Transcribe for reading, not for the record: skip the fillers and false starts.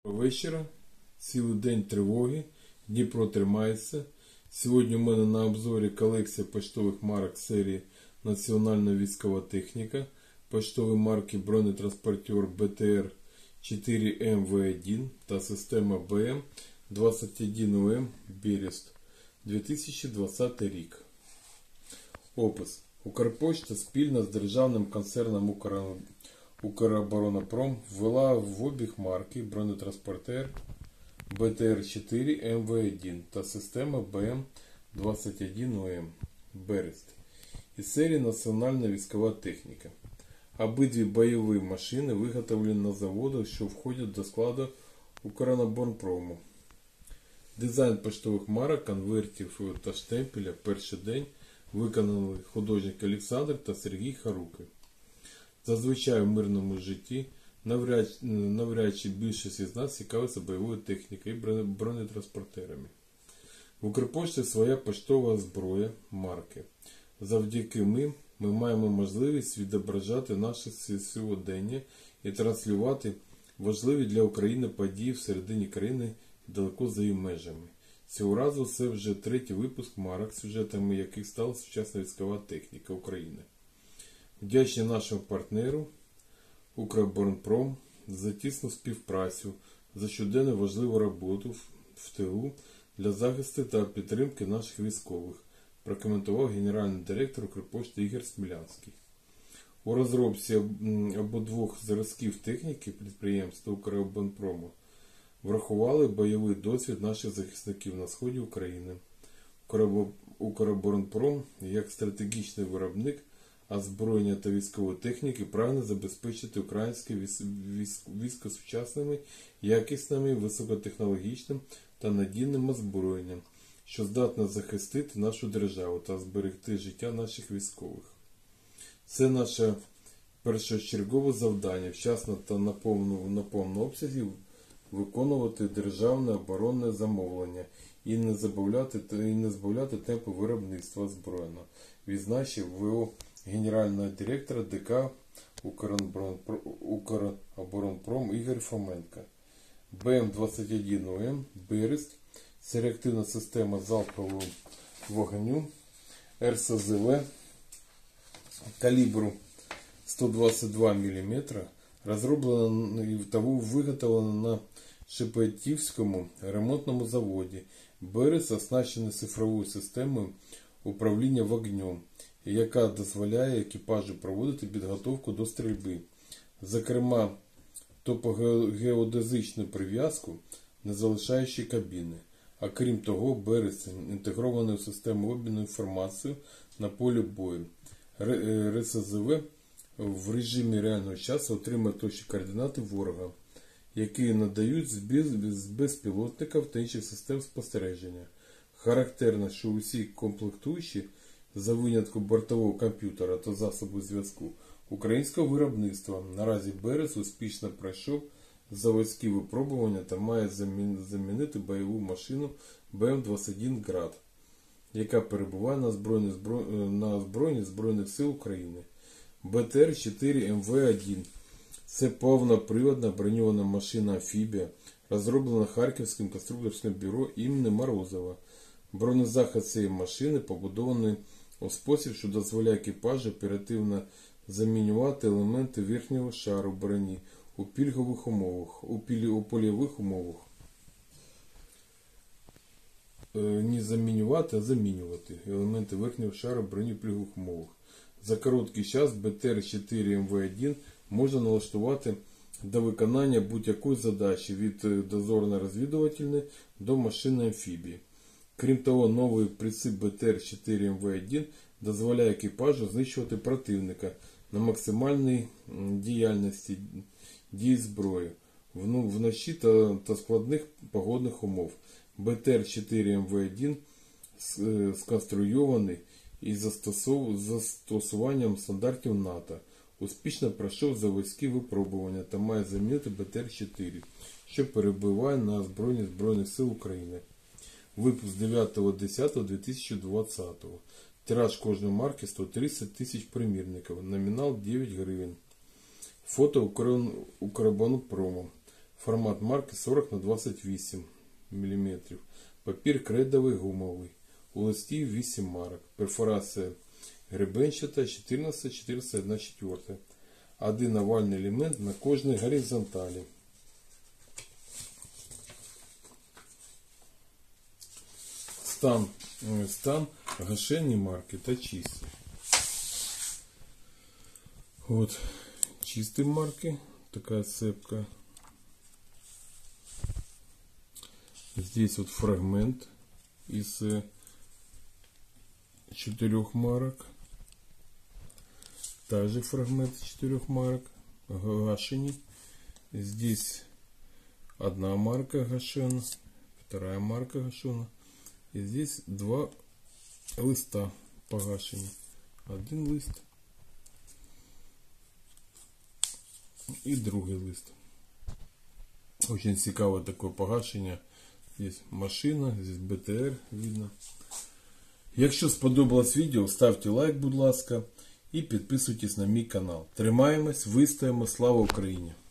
Вечора, цілий день тривоги, Дніпро тримається. Сьогодні у мене на обзорі колекція поштових марок серії Національна військова техніка, поштові марки бронетранспортер БТР-4МВ1 та система БМ-21УМ Берест, 2020 рік. Опис. Укрпошта спільно з державним концерном Укроборонпром ввела в обіг марки бронетранспортер БТР-4МВ1 та система БМ-21УМ Берест із серії Національна військова техніка. Обидві бойові машини виготовлені на заводах, що входять до складу Укроборонпрому. Дизайн поштових марок, конвертів та штемпеля перший день виконали художник Олександр та Сергій Харуки. Зазвичай в мирному житті навряд чи більшість із нас цікавиться бойовою технікою і бронетранспортерами. В Укрпошті своя поштова зброя марки. Завдяки ми маємо можливість відображати наше сьогодення і транслювати важливі для України події всередині країни і далеко за її межами. Цього разу це вже третій випуск марок, сюжетами яких стала сучасна військова техніка України. Вдячні нашому партнеру Укроборонпром за тісну співпрацю, за щоденну важливу роботу в тилу для захисту та підтримки наших військових, прокоментував генеральний директор Укрпошти Ігор Смілянський. У розробці обидвох зразків техніки підприємства Укроборонпрому врахували бойовий досвід наших захисників на сході України. Укроборонпром, як стратегічний виробник озброєння та військової техніки, прагне забезпечити українське військо сучасними, якісними, високотехнологічним та надійним озброєнням, що здатне захистити нашу державу та зберегти життя наших військових. Це наше першочергове завдання – вчасно та на повному обсязі виконувати державне оборонне замовлення і не збавляти темпу виробництва озброєння, відзначив ВО генерального директора ДК Укроборонпром Ігор Фоменко. БМ-21УМ Берест – це реактивна система залпового вогню РСЗВ калібру 122 мм, розроблена та виготовлена на Шепетівському ремонтному заводі. Берест оснащений цифровою системою управління вогнем, яка дозволяє екіпажу проводити підготовку до стрільби, зокрема топогеодезичну прив'язку, не залишаючи кабіни. А крім того, Берест інтегрований у систему обміну інформацією на полі бою. РСЗВ в режимі реального часу отримує точні координати ворога, які надають з безпілотників та інших систем спостереження. Характерно, що усі комплектуючі, за винятком бортового комп'ютера та засобу зв'язку, українського виробництва. Наразі Берест успішно пройшов заводські випробування та має замінити бойову машину БМ-21 «Град», яка перебуває на озброєнні Збройних сил України. БТР-4МВ1 – це повноприводна броньована машина-амфібія, розроблена Харківським конструкторським бюро імені Морозова. Бронезахист цієї машини побудований у спосіб, що дозволяє екіпажу оперативно замінювати елементи верхнього шару броні у пільгових умовах, у польових умовах. Не замінювати, а замінювати елементи верхнього шару броні у пільгових умовах. За короткий час БТР-4МВ1 можна налаштувати до виконання будь-якої задачі від дозорно-розвідувальної до машини-амфібії. Крім того, новий прицип БТР-4МВ1 дозволяє екіпажу знищувати противника на максимальній діяльності дії зброї вночі та складних погодних умов. БТР-4МВ1 сконструйований із застосуванням стандартів НАТО, успішно пройшов заводські випробування та має замінити БТР-4, що перебуває на озброєнні Збройних сил України. Випуск 9.10.2020. Тираж кожної марки 130 тисяч примірників. Номінал 9 гривень. Фото Укроборонпрому. Формат марки 40 на 28 мм. Папір кредовий гумовий. У листі 8 марок. Перфорація гребенчата 14,414. Один овальний елемент на кожній горизонталі. Стан гашені марки та чисті. Вот чистые марки. Такая цепка. Здесь вот фрагмент из 4 марок. Также фрагмент из 4 марок. Гашени. Здесь одна марка гашена. Вторая марка гашена. И здесь 2 листа погашені. Один лист. И другий лист. Очень цікаве таке погашення. Здесь машина, здесь БТР видно. Якщо сподобалось відео, ставте лайк, будь ласка, і підписуйтесь на мій канал. Тримаємось, вистоїмо, слава Україні!